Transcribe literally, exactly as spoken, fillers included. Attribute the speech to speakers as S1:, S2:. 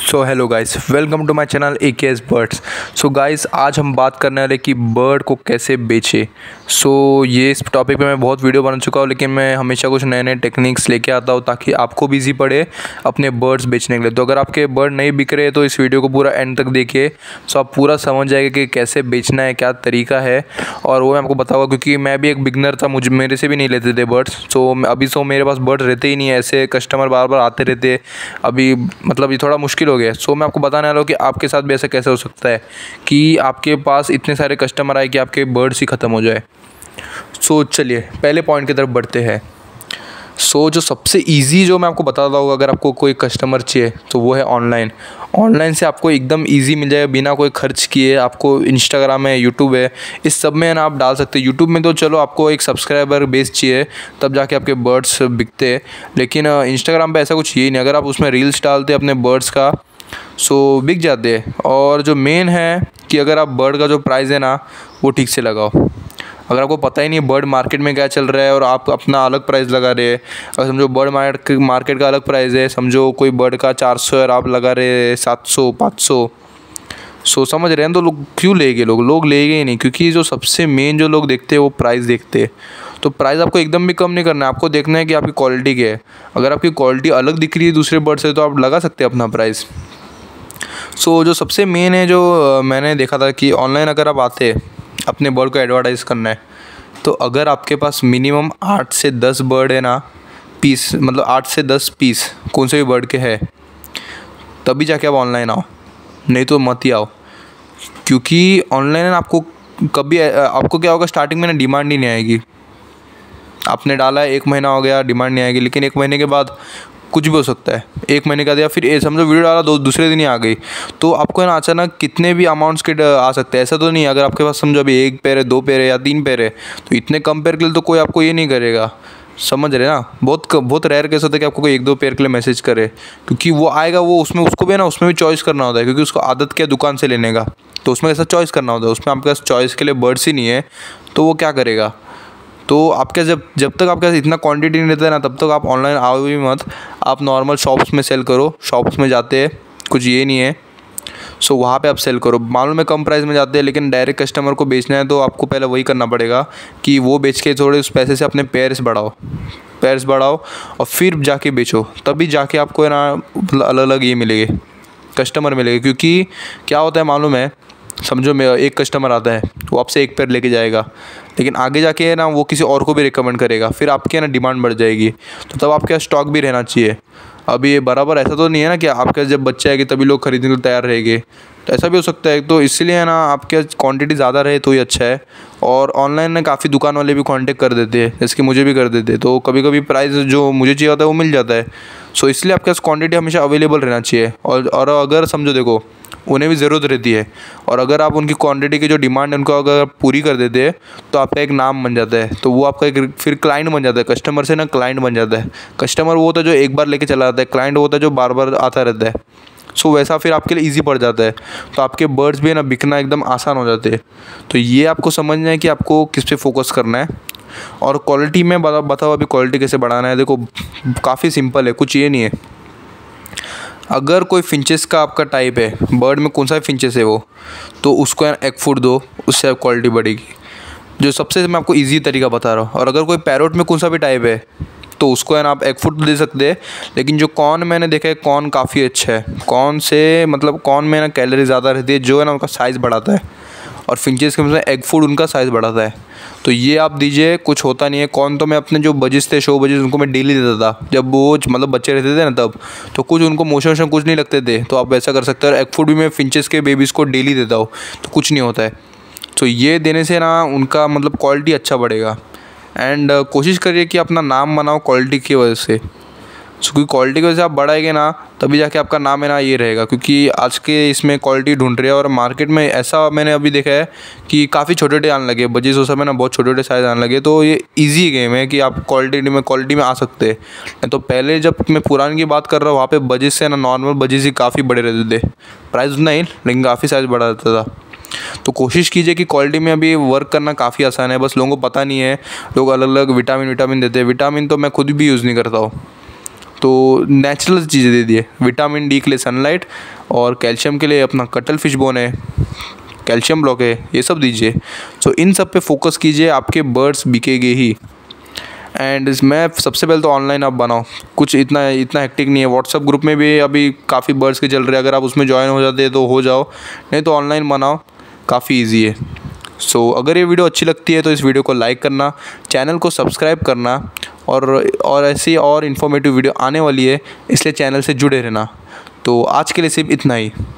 S1: So hello guys, welcome to my channel A K S birds. So guys, आज हम बात करने वाले कि बर्ड को कैसे बेचे। सो so, ये इस टॉपिक पे मैं बहुत वीडियो बना चुका हूँ, लेकिन मैं हमेशा कुछ नए नए टेक्निक्स लेके आता हूँ ताकि आपको भी ईजी पड़े अपने बर्ड्स बेचने के लिए। तो अगर आपके बर्ड नहीं बिक रहे तो इस वीडियो को पूरा एंड तक देखिए, सो आप पूरा समझ जाएंगे कि कैसे बेचना है, क्या तरीका है, और वो मैं आपको बताऊँगा। क्योंकि मैं भी एक बिगनर था, मुझे मेरे से भी नहीं लेते थे बर्ड्स। सो अभी तो मेरे पास बर्ड रहते ही नहीं है, ऐसे कस्टमर बार बार आते रहते। अभी मतलब ये थोड़ा मुश्किल हो गया। सो मैं आपको बताने वाला हूँ कि आपके साथ भी ऐसा कैसे हो सकता है कि आपके पास इतने सारे कस्टमर आए कि आपके बर्ड्स ही ख़त्म हो जाए। सो चलिए पहले पॉइंट की तरफ बढ़ते हैं। सो जो सबसे इजी जो मैं आपको बताता हूँ, अगर आपको कोई कस्टमर चाहिए तो वो है ऑनलाइन। ऑनलाइन से आपको एकदम इजी मिल जाएगा बिना कोई खर्च किए। आपको इंस्टाग्राम है, यूट्यूब है, इस सब में ना आप डाल सकते हैं। यूट्यूब में तो चलो आपको एक सब्सक्राइबर बेस चाहिए तब जाके आपके बर्ड्स बिकते हैं, लेकिन इंस्टाग्राम पे ऐसा कुछ यही नहीं। अगर आप उसमें रील्स डालते अपने बर्ड्स का सो बिक जाते हैं। और जो मेन है कि अगर आप बर्ड का जो प्राइस है ना वो ठीक से लगाओ। अगर आपको पता ही नहीं बर्ड मार्केट में क्या चल रहा है और आप अपना अलग प्राइस लगा रहे हैं, और समझो बर्ड मार्केट मार्केट का अलग प्राइस है, समझो कोई बर्ड का चार सौ और आप लगा रहे हैं सात सौ पाँच सौ, सो समझ रहे हैं तो लोग क्यों लेंगे? लोग लोग लेंगे ही नहीं, क्योंकि जो सबसे मेन जो लोग देखते हैं वो प्राइस देखते हैं। तो प्राइस आपको एकदम भी कम नहीं करना है, आपको देखना है कि आपकी क्वालिटी क्या है। अगर आपकी क्वालिटी अलग दिख रही है दूसरे बर्ड से तो आप लगा सकते हैं अपना प्राइस। सो so, जो सबसे मेन है जो मैंने देखा था कि ऑनलाइन अगर आप आते अपने बर्ड को एडवर्टाइज़ करना है, तो अगर आपके पास मिनिमम आठ से दस बर्ड है ना पीस, मतलब आठ से दस पीस कौन से भी बर्ड के हैं, तभी जाके आप ऑनलाइन आओ, नहीं तो मत ही आओ। क्योंकि ऑनलाइन आपको कभी आपको क्या होगा, स्टार्टिंग में ना डिमांड ही नहीं आएगी। आपने डाला है एक महीना हो गया, डिमांड नहीं आएगी, लेकिन एक महीने के बाद कुछ भी हो सकता है। एक महीने का दिया, फिर ये समझो वीडियो डाला दो दूसरे दिन ही आ गई, तो आपको ना अचानक कितने भी अमाउंट्स के आ सकते हैं। ऐसा तो नहीं है अगर आपके पास समझो अभी एक पेयर है, दो पेयर है या तीन पेयर है, तो इतने कम पेयर के लिए तो कोई आपको ये नहीं करेगा। समझ रहे ना? बहुत बहुत रेयर केस होता है कि आपको कोई एक दो पेयर के लिए मैसेज करे, क्योंकि वो आएगा, वो उसमें उसको भी ना उसमें भी चॉइस करना होता है, क्योंकि उसको आदत क्या दुकान से लेने का, तो उसमें ऐसा चॉइस करना होता है। उसमें आपके पास चॉइस के लिए बर्ड्स ही नहीं है, तो वो क्या करेगा? तो आपके जब जब तक आपके पास इतना क्वांटिटी नहीं रहता है ना, तब तक आप ऑनलाइन आओ भी मत। आप नॉर्मल शॉप्स में सेल करो। शॉप्स में जाते हैं, कुछ ये नहीं है, सो वहाँ पे आप सेल करो। मालूम है कम प्राइस में जाते हैं, लेकिन डायरेक्ट कस्टमर को बेचना है तो आपको पहले वही करना पड़ेगा कि वो बेच के थोड़े उस पैसे से अपने पेयर्स बढ़ाओ पेयर्स बढ़ाओ और फिर जाके बेचो। तभी जाके आपको है ना अलग अलग ये मिलेंगे, कस्टमर मिलेंगे। क्योंकि क्या होता है मालूम है, समझो मैं एक कस्टमर आता है, वो आपसे एक पेयर लेके जाएगा, लेकिन आगे जाके है ना वो किसी और को भी रिकमेंड करेगा, फिर आपकी है ना डिमांड बढ़ जाएगी, तो तब आपके पास स्टॉक भी रहना चाहिए। अभी ये बराबर ऐसा तो नहीं है ना कि आपके जब बच्चे आएंगे तभी लोग खरीदने को तैयार रहेंगे, तो ऐसा भी हो सकता है। तो इसलिए है ना आपके क्वांटिटी ज़्यादा रहे तो ही अच्छा है। और ऑनलाइन में काफ़ी दुकान वाले भी कांटेक्ट कर देते हैं, जैसे कि मुझे भी कर देते हैं, तो कभी कभी प्राइस जो मुझे चाहिए होता है वो मिल जाता है। सो इसलिए आपके पास क्वांटिटी हमेशा अवेलेबल रहना चाहिए। और और अगर समझो देखो उन्हें भी ज़रूरत रहती है, और अगर आप उनकी क्वांटिटी की जो डिमांड है उनको अगर पूरी कर देते हैं तो आपका एक नाम बन जाता है, तो वो आपका एक फिर क्लाइंट बन जाता है। कस्टमर से ना क्लाइंट बन जाता है। कस्टमर वो होता है जो एक बार लेके चला जाता है, क्लाइंट वो होता है जो बार बार आता रहता है। सो वैसा फिर आपके लिए ईजी पड़ जाता है, तो आपके बर्ड्स भी है ना बिकना एकदम आसान हो जाते हैं। तो ये आपको समझना है कि आपको किस पे फोकस करना है। और क्वालिटी में बता बताओ अभी क्वालिटी कैसे बढ़ाना है। देखो काफ़ी सिंपल है, कुछ ये नहीं है। अगर कोई फिंचेस का आपका टाइप है, बर्ड में कौन सा फिंचेस है वो, तो उसको एग फूड दो, उससे क्वालिटी बढ़ेगी। जो सबसे मैं आपको इजी तरीका बता रहा हूँ। और अगर कोई पैरोट में कौन सा भी टाइप है तो उसको है ना आप एग फूड दे सकते हैं, लेकिन जो कॉर्न मैंने देखा है, कॉर्न काफ़ी अच्छा है। कॉर्न से मतलब कॉर्न में ना कैलोरी ज़्यादा रहती है, जो है ना उनका साइज़ बढ़ाता है, और फिंचेस के मतलब एग फूड उनका साइज़ बढ़ाता है। तो ये आप दीजिए, कुछ होता नहीं है। कौन तो मैं अपने जो बजिस थे, शो बजिस, उनको मैं डेली देता था जब वो मतलब बच्चे रहते थे ना तब, तो कुछ उनको मोशन वोशन कुछ नहीं लगते थे, तो आप वैसा कर सकते हैं। और एग फूड भी मैं फिंचेस के बेबीज़ को डेली देता हूँ, तो कुछ नहीं होता है। तो ये देने से ना उनका मतलब क्वालिटी अच्छा बढ़ेगा। एंड कोशिश करिए कि अपना नाम बनाओ क्वालिटी की वजह से। क्योंकि क्वालिटी की वजह से आप बढ़ाएंगे ना तभी जाके आपका नाम है ना ये रहेगा। क्योंकि आज के इसमें क्वालिटी ढूंढ रही है, और मार्केट में ऐसा मैंने अभी देखा है कि काफ़ी छोटे छोटे आने लगे बजीज, उस समय ना बहुत छोटे छोटे साइज़ आने लगे। तो ये इजी गेम है कि आप क्वालिटी में क्वालिटी में आ सकते हैं। तो पहले जब मैं पुरानी की बात कर रहा हूँ, वहाँ पे बजीज से ना नॉर्मल बजीज ही काफ़ी बड़े रहते थे, प्राइस उतना ही लेकिन काफ़ी साइज़ बड़ा रहता था। तो कोशिश कीजिए कि क्वालिटी में अभी वर्क करना काफ़ी आसान है, बस लोगों को पता नहीं है। लोग अलग अलग विटामिन विटामिन देते हैं। विटामिन तो मैं खुद भी यूज़ नहीं करता हूँ, तो नेचुरल चीज़ें दे दिए, विटामिन डी के लिए सनलाइट और कैल्शियम के लिए अपना कटल फिश बोन है, कैल्शियम ब्लॉक है, ये सब दीजिए। सो इन सब पे फोकस कीजिए, आपके बर्ड्स बिकेंगे ही। एंड मैं सबसे पहले तो ऑनलाइन आप बनाओ, कुछ इतना इतना हेक्टिक नहीं है। व्हाट्सअप ग्रुप में भी अभी काफ़ी बर्ड्स के चल रहे हैं, अगर आप उसमें ज्वाइन हो जाते हैं तो हो जाओ, नहीं तो ऑनलाइन बनाओ, काफ़ी ईजी है। सो so, अगर ये वीडियो अच्छी लगती है तो इस वीडियो को लाइक करना, चैनल को सब्सक्राइब करना, और और ऐसी और इन्फॉर्मेटिव वीडियो आने वाली है, इसलिए चैनल से जुड़े रहना। तो आज के लिए सिर्फ इतना ही।